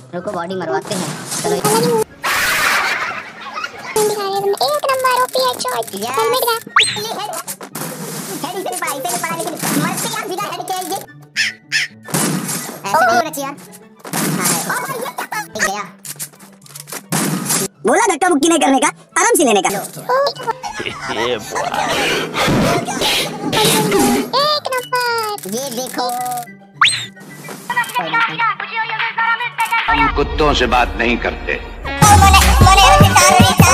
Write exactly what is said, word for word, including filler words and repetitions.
रुको बॉडी मरवाते हैं। चलो एक नंबर ओपी हेडशॉट हेलमेट का हेड इसे नहीं पड़ा, इसे नहीं पड़ा, लेकिन मरते यार बिना हेड के ये ऐसे नहीं होना चाहिए यार। हां ओ भाई ये क्या ठीक गया। बोला धक्का मुक्की नहीं करने का, आराम से लेने का। एक नंबर ये देखो हम कुत्तों से बात नहीं करते। मोने मोने